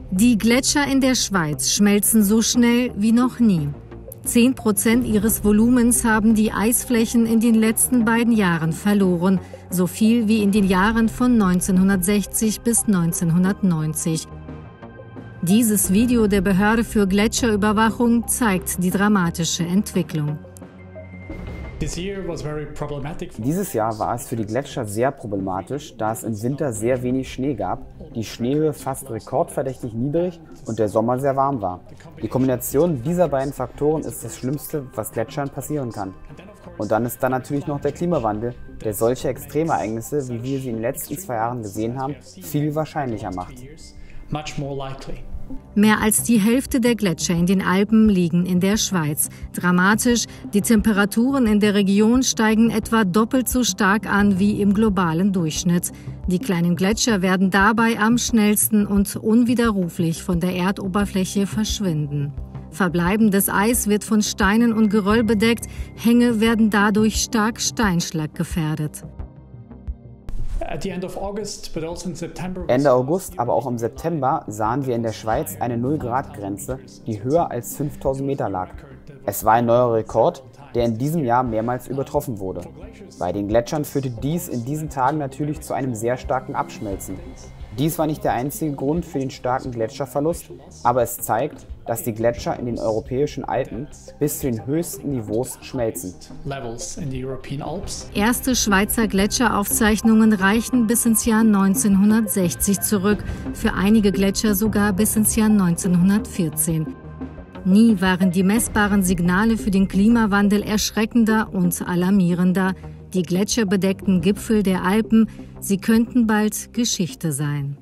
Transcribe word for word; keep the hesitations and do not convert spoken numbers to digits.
Die Gletscher in der Schweiz schmelzen so schnell wie noch nie. Zehn Prozent ihres Volumens haben die Eisflächen in den letzten beiden Jahren verloren, so viel wie in den Jahren von neunzehnhundertsechzig bis neunzehnhundertneunzig. Dieses Video der Behörde für Gletscherüberwachung zeigt die dramatische Entwicklung. Dieses Jahr war es für die Gletscher sehr problematisch, da es im Winter sehr wenig Schnee gab, die Schneehöhe fast rekordverdächtig niedrig und der Sommer sehr warm war. Die Kombination dieser beiden Faktoren ist das Schlimmste, was Gletschern passieren kann. Und dann ist da natürlich noch der Klimawandel, der solche Extremereignisse, wie wir sie in den letzten zwei Jahren gesehen haben, viel wahrscheinlicher macht. Mehr als die Hälfte der Gletscher in den Alpen liegen in der Schweiz. Dramatisch, die Temperaturen in der Region steigen etwa doppelt so stark an wie im globalen Durchschnitt. Die kleinen Gletscher werden dabei am schnellsten und unwiderruflich von der Erdoberfläche verschwinden. Verbleibendes Eis wird von Steinen und Geröll bedeckt, Hänge werden dadurch stark steinschlaggefährdet. Ende August, aber auch im September sahen wir in der Schweiz eine null-Grad-Grenze, die höher als fünftausend Meter lag. Es war ein neuer Rekord, der in diesem Jahr mehrmals übertroffen wurde. Bei den Gletschern führte dies in diesen Tagen natürlich zu einem sehr starken Abschmelzen. Dies war nicht der einzige Grund für den starken Gletscherverlust, aber es zeigt, dass die Gletscher in den europäischen Alpen bis zu den höchsten Niveaus schmelzen. Erste Schweizer Gletscheraufzeichnungen reichen bis ins Jahr neunzehnhundertsechzig zurück, für einige Gletscher sogar bis ins Jahr neunzehnhundertvierzehn. Nie waren die messbaren Signale für den Klimawandel erschreckender und alarmierender. Die gletscherbedeckten Gipfel der Alpen, sie könnten bald Geschichte sein.